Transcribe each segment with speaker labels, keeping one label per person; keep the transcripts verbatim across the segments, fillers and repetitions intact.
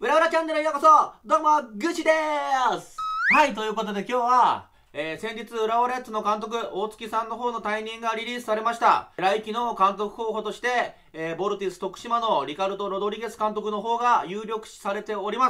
Speaker 1: 裏裏チャンネルへようこそ。どうも、グッチでーす。はい、ということで今日は、えー、先日、浦和レッズの監督、大月さんの方の退任がリリースされました。来季の監督候補として、えー、ボルティス徳島のリカルド・ロドリゲス監督の方が有力視されております。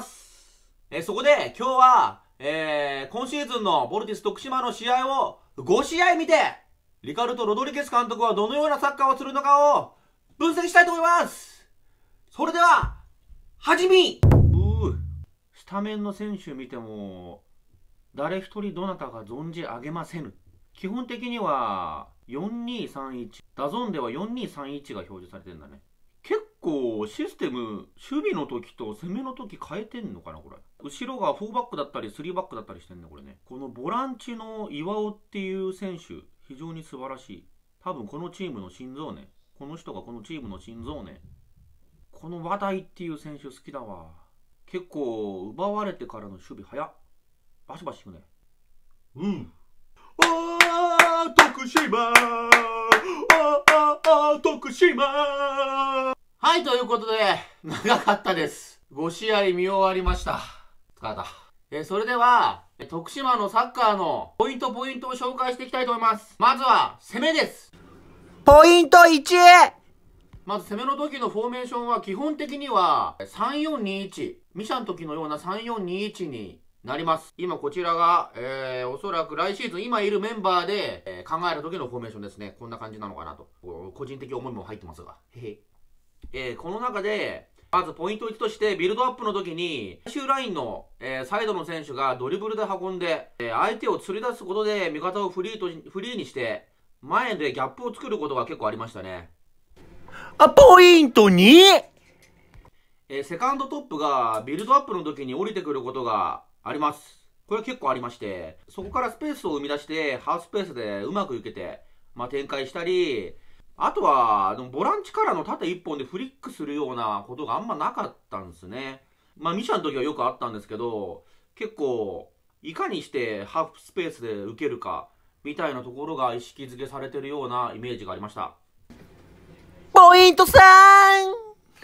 Speaker 1: えー、そこで今日は、えー、今シーズンのボルティス徳島の試合をごしあい見て、リカルド・ロドリゲス監督はどのようなサッカーをするのかを分析したいと思います。それでは、はじみスタメンの選手見ても、誰一人どなたか存じ上げませぬ。基本的にはよんにーさんいち。ダゾーンではよんにーさんいちが表示されてるんだね。結構システム、守備の時と攻めの時変えてんのかなこれ。後ろがフォーバックだったりスリーバックだったりしてんねこれね。このボランチの岩尾っていう選手、非常に素晴らしい。多分このチームの心臓ね。この人がこのチームの心臓ね。この話題っていう選手好きだわ。結構奪われてからの守備早っ。バシバシいくね。うん。あー徳島、あああ徳島。はい、ということで長かったです。ごしあい見終わりました。疲れた。えそれでは徳島のサッカーのポイントポイントを紹介していきたいと思います。まずは攻めです。
Speaker 2: ポイントいち。
Speaker 1: まず攻めの時のフォーメーションは基本的にはさんよんにいち。ミシャの時のようなさんよんにいちになります。今こちらが、えー、おそらく来シーズン今いるメンバーで、えー、考える時のフォーメーションですね。こんな感じなのかなと。個人的思いも入ってますが。へへ。えー、この中で、まずポイントいちとしてビルドアップの時に、最終ラインの、えー、サイドの選手がドリブルで運んで、えー、相手を釣り出すことで味方をフリーとフリーにして、前でギャップを作ることが結構ありましたね。
Speaker 2: あ、ポイントに。
Speaker 1: えー、セカンドトップがビルドアップの時に降りてくることがあります。これ結構ありまして、そこからスペースを生み出して、ハーフスペースでうまくいけて、まあ、展開したり、あとは、ボランチからの縦一本でフリックするようなことがあんまなかったんですね。まあ、ミシャの時はよくあったんですけど、結構、いかにしてハーフスペースで受けるか、みたいなところが意識づけされてるようなイメージがありました。
Speaker 2: ポイントさん。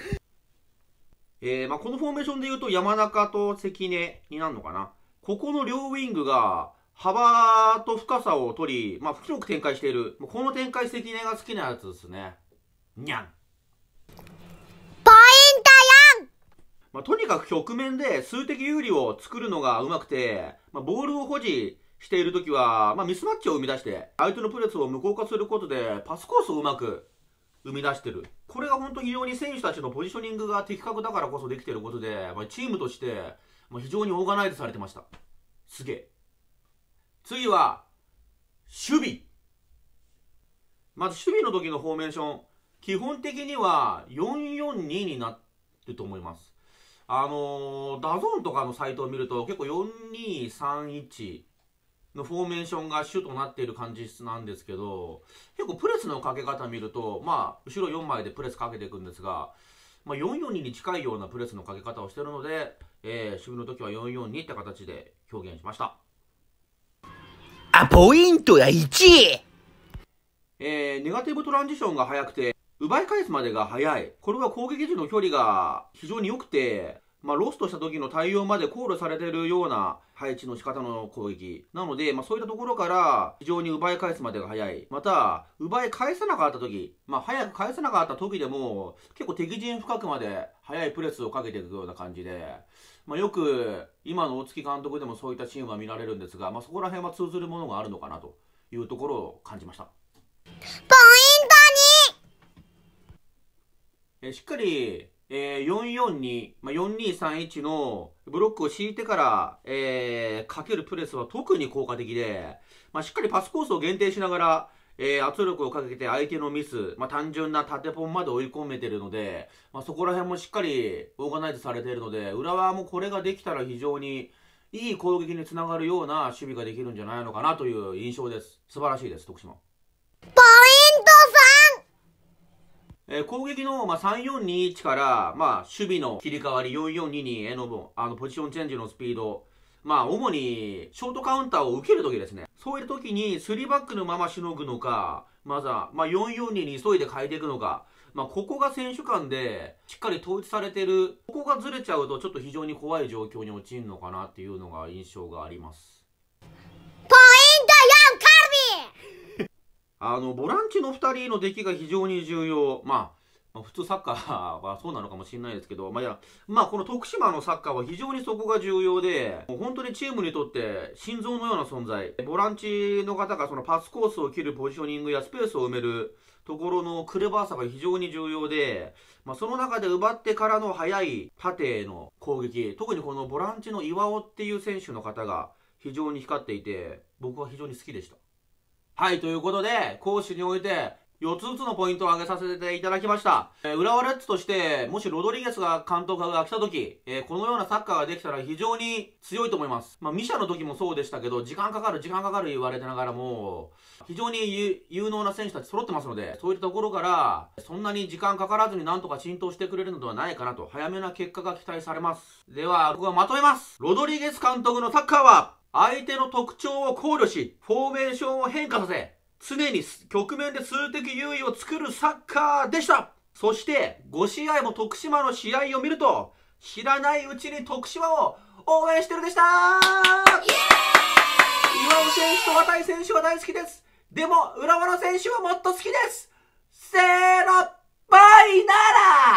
Speaker 1: えー、まあこのフォーメーションで言うと山中と関根になるのかな。ここの両ウィングが幅と深さを取り、まあ広く展開している。この展開関根が好きなやつですね。にゃん。
Speaker 2: ポイントよん。
Speaker 1: まあとにかく局面で数的有利を作るのがうまくて、まあ、ボールを保持しているときは、まあ、ミスマッチを生み出して、相手のプレスを無効化することでパスコースをうまく生み出してる。これが本当に非常に選手たちのポジショニングが的確だからこそできてることで、まあ、チームとして非常にオーガナイズされてました。すげえ。次は守備。まず守備の時のフォーメーション、基本的にはよんよんにになると思います。あのー、ダゾーンとかのサイトを見ると結構よんにさんいちのフォーメーションが主となっている感じなんですけど、結構プレスのかけ方見ると、まあ後ろよんまいでプレスかけていくんですが、まあ、よんよんにに近いようなプレスのかけ方をしているので、えー、守備の時はよんよんにって形で表現しました。
Speaker 2: あ、ポイントがいち。
Speaker 1: えー、ネガティブトランジションが速くて奪い返すまでが速い。これは攻撃時の距離が非常に良くて、まあ、ロストした時の対応まで考慮されているような配置の仕方の攻撃なので、まあ、そういったところから非常に奪い返すまでが早い。また奪い返せなかった時、まあ、早く返せなかった時でも結構敵陣深くまで速いプレスをかけていくような感じで、まあ、よく今の大月監督でもそういったチームは見られるんですが、まあ、そこら辺は通ずるものがあるのかなというところを感じました。ポ
Speaker 2: イントに。
Speaker 1: えしっかりえー、よんよんに、まあ、よんにさんいちのブロックを敷いてから、えー、かけるプレスは特に効果的で、まあ、しっかりパスコースを限定しながら、えー、圧力をかけて相手のミス、まあ、単純な縦ポンまで追い込めているので、まあ、そこら辺もしっかりオーガナイズされているので、浦和もこれができたら非常にいい攻撃につながるような守備ができるんじゃないのかなという印象です。素晴らしいです、徳島。
Speaker 2: ポイントさん。
Speaker 1: えー、攻撃の、まあ、さんよんにいちから、まあ、守備の切り替わりよんよんににへの、あのポジションチェンジのスピード、まあ、主にショートカウンターを受けるときですね。そういうときにさんバックのまましのぐのか、まずは、まあ、よんよんにに急いで変えていくのか、 まあ、ここが選手間でしっかり統一されてる、ここがずれちゃうとちょっと非常に怖い状況に陥るのかなっていうのが印象があります。
Speaker 3: ポイントよんカルビ
Speaker 1: あのボランチのふたりの出来が非常に重要。まあまあ、普通サッカーはそうなのかもしれないですけど、まあ、いや、まあ、この徳島のサッカーは非常にそこが重要で、もう本当にチームにとって心臓のような存在。ボランチの方がそのパスコースを切るポジショニングやスペースを埋めるところのクレバーさが非常に重要で、まあ、その中で奪ってからの速い縦への攻撃、特にこのボランチの岩尾っていう選手の方が非常に光っていて、僕は非常に好きでした。はい、ということで、攻守において、よっつずつのポイントを挙げさせていただきました。えー、浦和レッズとして、もしロドリゲスが監督が来た時、えー、このようなサッカーができたら非常に強いと思います。まあ、ミシャの時もそうでしたけど、時間かかる、時間かかる言われてながらも、非常に有能な選手たち揃ってますので、そういったところから、そんなに時間かからずになんとか浸透してくれるのではないかなと、早めな結果が期待されます。では、僕がまとめます。ロドリゲス監督のサッカーは、相手の特徴を考慮し、フォーメーションを変化させ、常に局面で数的優位を作るサッカーでした。そしてご試合も徳島の試合を見ると、知らないうちに徳島を応援してるでした。岩尾選手と渡井選手は大好きです。でも浦和の選手はもっと好きです。せーの、バイなら